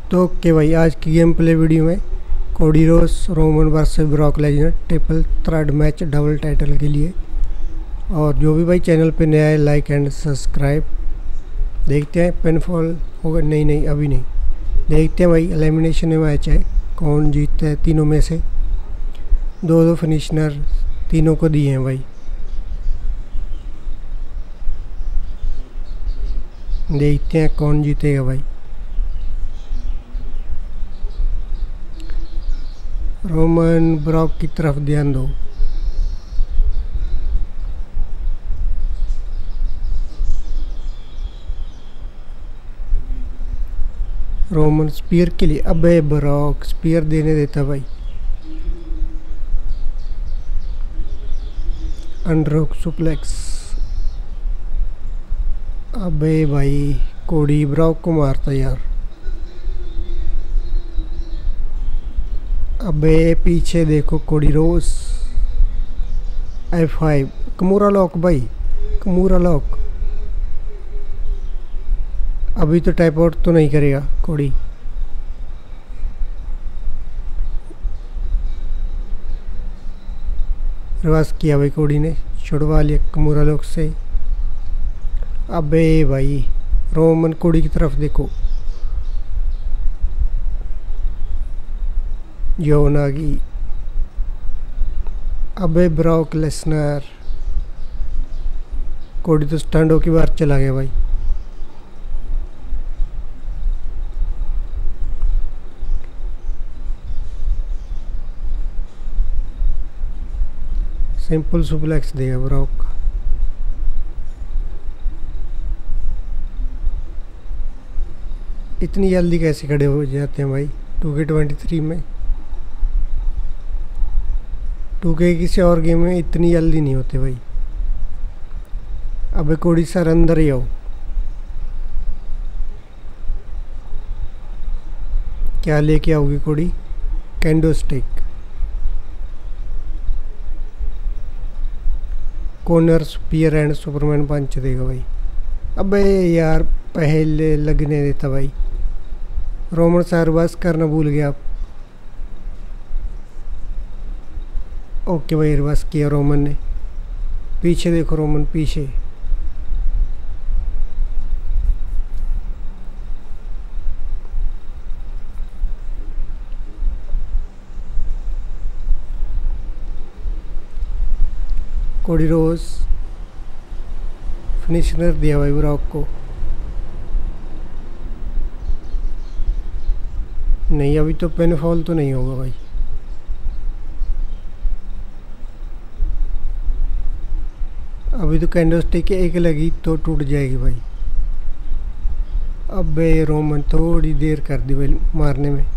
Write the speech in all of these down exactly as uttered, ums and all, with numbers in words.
तो ओके भाई, आज की गेम प्ले वीडियो में Cody Rhodes Roman versus Brock Lesnar triple third match double title के लिए। और जो भी भाई चैनल पे नया है लाइक एंड सब्सक्राइब। देखते हैं पिनफॉल होगा, नहीं नहीं अभी नहीं, देखते हैं भाई एलिमिनेशन में मैच है, कौन जीतता है तीनों में से। दो दो फिनिशनर तीनों को दिए हैं भाई, देखते हैं कौन जीतेगा भाई। रोमन ब्रॉक की तरफ ध्यान दो। रोमन स्पीयर के लिए, अबे ब्रॉक स्पीयर देने देता भाई। अंडरहुक सुप्लेक्स, अबे भाई कोडी ब्रॉक को मारता यार। अबे पीछे देखो Cody Rhodes. F five Kimura lock भाई, कमूरा लॉक। अभी तो टाइप आउट तो नहीं करेगा कोडी। रिवर्स किया भाई कोडी ने, छुड़वा लिया कमूरा लॉक से। अबे भाई रोमन कोडी की तरफ देखो, योनागी। अबे ब्रॉक लेसनर, कोडी तो स्टैंड होके बाहर चला गया भाई। सिंपल सुप्लेक्स देगा ब्रॉक। इतनी जल्दी कैसे खड़े हो जाते हैं भाई टू के ट्वेंटी थ्री में। टू के किसी और गेम में इतनी जल्दी नहीं होते भाई। अबे कोडी सर अंदर ही आओ। क्या लेके आओगी Cody? Kendo stick. Corner spear and superman punch देगा भाई। अबे यार पहले लगने देता भाई। रोमन सर बस करना भूल गया आप। ओके भाई रिवर्स किया रोमन ने। पीछे देखो रोमन, पीछे। कोडी रोस फिनिशनर दिया भाई ब्रॉक को। नहीं अभी तो पेनफॉल तो नहीं होगा भाई। अभी तो कैंडलस्टिक एक लगी तो टूट जाएगी भाई। अबे रोमन थोड़ी देर कर दी भाई मारने में।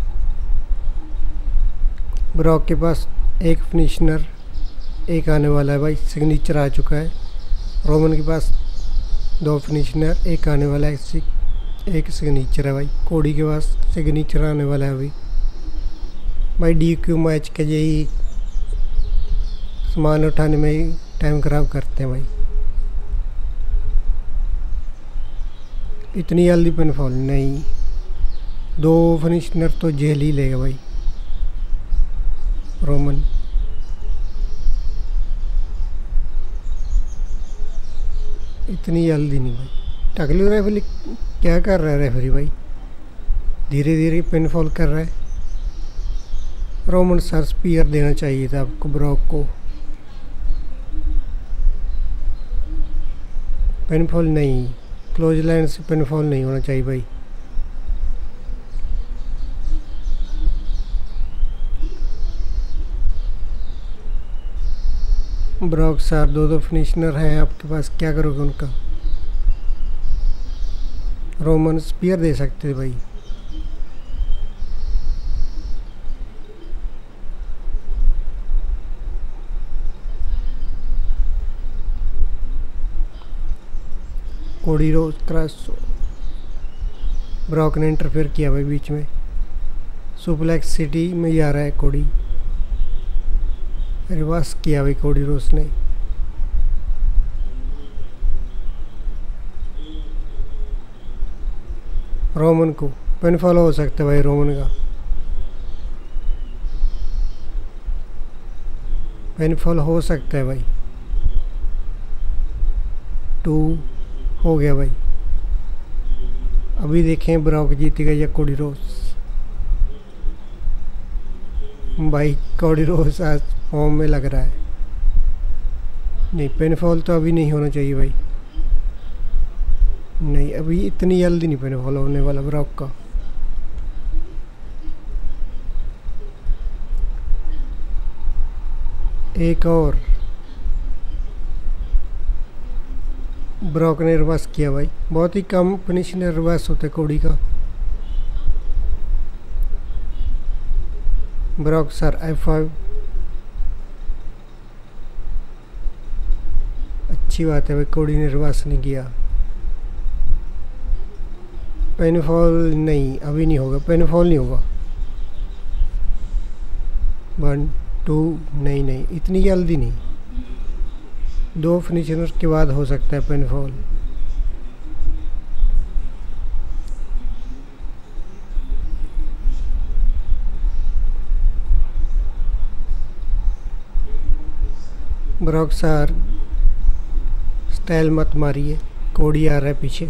ब्रॉक के पास एक फिनिशनर एक आने वाला है भाई, सिग्नेचर आ चुका है। रोमन के पास दो फिनिशनर एक आने वाला है, एक सिग्नेचर है भाई। कोडी के पास सिग्नेचर आने वाला है अभी भाई। डी क्यू मैच के यही सामान उठाने में ही टाइम खराब करते हैं भाई। इतनी जल्दी पिनफॉल नहीं, दो फिनिशनर तो जेल ही लेगा भाई रोमन। इतनी जल्दी नहीं भाई। टकलू रेफरी क्या कर रहा है रेफरी भाई? धीरे धीरे पिनफॉल कर रहा है। रोमन सर स्पीयर देना चाहिए था आपको ब्रॉक को। पिनफॉल नहीं, क्लोज लाइन से पिनफॉल नहीं होना चाहिए भाई। ब्रॉक सर दो दो फिनिशनर हैं आपके पास, क्या करोगे उनका? रोमन स्पीयर दे सकते थे भाई। कोडी रोज क्रॉस, ब्रॉक ने इंटरफेयर किया भाई बीच में। सुप्लेक्स सिटी में जा रहा है कोडी। रिवर्स किया भाई कोडी रोस ने। रोमन को पिन फॉल हो सकता है भाई रोमन का, पिन फॉल हो सकता है भाई। टू हो गया भाई। अभी देखें ब्रॉक जीतेगा या कोडी रोस। भाई कोडी रोस आज फॉर्म में लग रहा है। नहीं, पिन फॉल तो अभी नहीं होना चाहिए भाई, नहीं अभी इतनी जल्दी नहीं पिन फॉल होने वाला ब्रॉक का। एक और ब्रॉक ने रिवर्स किया भाई, बहुत ही कम फिनिश ने रिवर्स होता है कोडी का। ब्रॉक सर एफ फाइव, अच्छी बात है भाई, कोडी ने रिवर्स नहीं किया। पिन फॉल नहीं, अभी नहीं होगा, पिन फॉल नहीं होगा। वन टू, नहीं नहीं इतनी जल्दी नहीं, दो फिनिशर के बाद हो सकता है pinfall. Brock sir style मत मारिए, कोडी आ रहा है पीछे।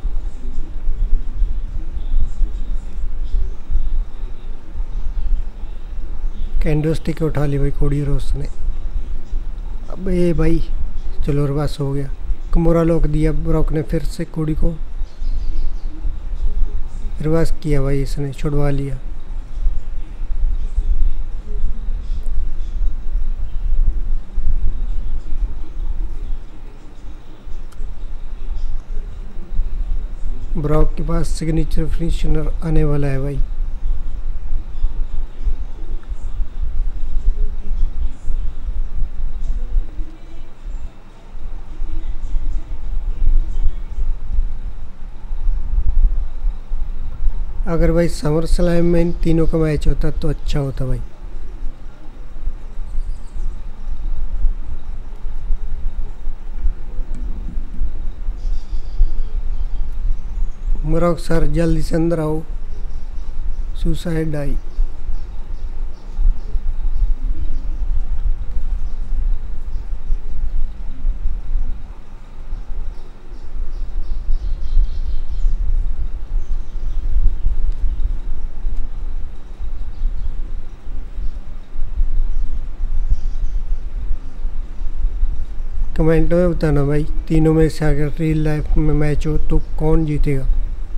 कैंडो स्टिक उठा ली भाई कोडी रोस ने। अब ये भाई चलो रिवर्स हो गया, कमोरा लॉक दिया ब्रॉक ने फिर से कोडी को, रिवर्स किया भाई, इसने छुड़वा लिया। ब्रॉक के पास सिग्नेचर फिनिशर आने वाला है भाई। अगर भाई समर स्लैम में इन तीनों का मैच होता तो अच्छा होता भाई। ब्रॉक सर जल्दी से अंदर आओ, सुसाइड आई। कमेंट में बताना भाई, तीनों में से अगर रियल लाइफ में मैच हो तो कौन जीतेगा।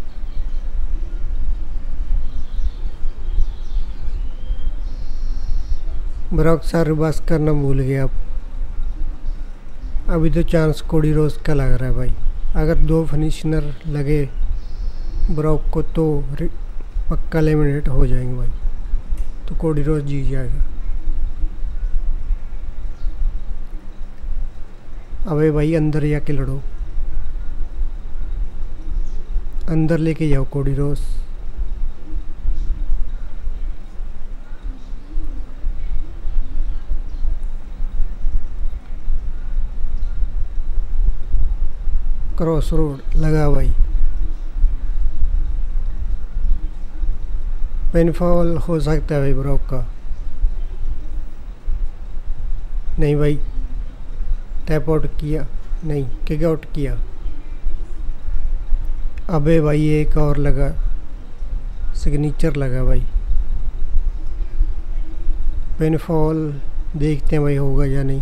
ब्रॉक सर रिवर्स करना भूल गया। अब अभी तो चांस कोडी रोस का लग रहा है भाई, अगर दो फिनिशनर लगे ब्रॉक को तो पक्का एलिमिनेट हो जाएंगे भाई, तो कोडी रोस जीत जाएगा। अबे भाई अंदर जाके लड़ो, अंदर लेके जाओ कोडी रोस। क्रॉस रोड लगा भाई, पिनफॉल हो सकता है भाई ब्रॉक का। नहीं भाई, टैप आउट किया, नहीं किक आउट किया। अबे भाई एक और लगा, सिग्नेचर लगा भाई। पिनफॉल देखते हैं भाई होगा या नहीं।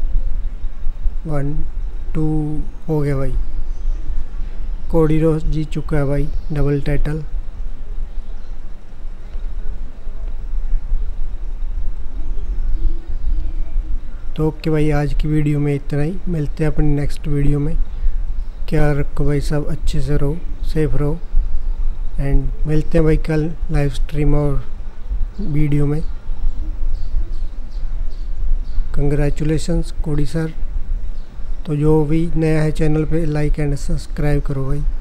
वन टू हो गया भाई, कोडी रोस जीत चुका है भाई डबल टाइटल। तो ओके भाई, आज की वीडियो में इतना ही, मिलते हैं अपनी नेक्स्ट वीडियो में। ख्याल रखो भाई, सब अच्छे से रहो, सेफ रहो, एंड मिलते हैं भाई कल लाइव स्ट्रीम और वीडियो में। Congratulations Cody sir. तो जो भी नया है चैनल पे लाइक एंड सब्सक्राइब करो भाई।